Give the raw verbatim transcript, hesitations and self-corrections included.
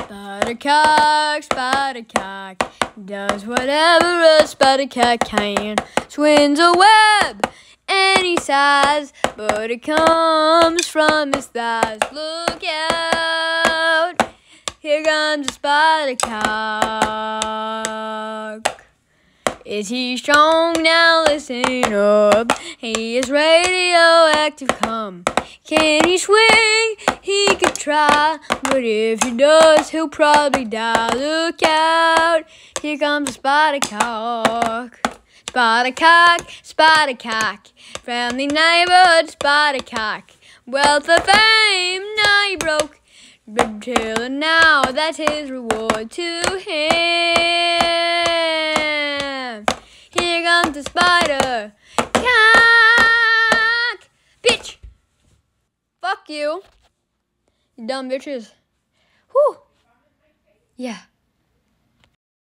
Spider-Cock, Spider-Cock, does whatever a spider-cat can. Swings a web any size, but it comes from his thighs. Look out, here comes a spider-cock. Is he strong? Now listen up. He is radioactive, come. Can he swing? He could try, but if he does, he'll probably die. Look out, here comes a spider-cock. Spider-cock, spider-cock, friendly neighborhood spider-cock. Wealth of fame, now he broke, but till now that's his reward to him. Here comes the spider-cock. Bitch! Fuck you. You dumb bitches. Whew. Yeah.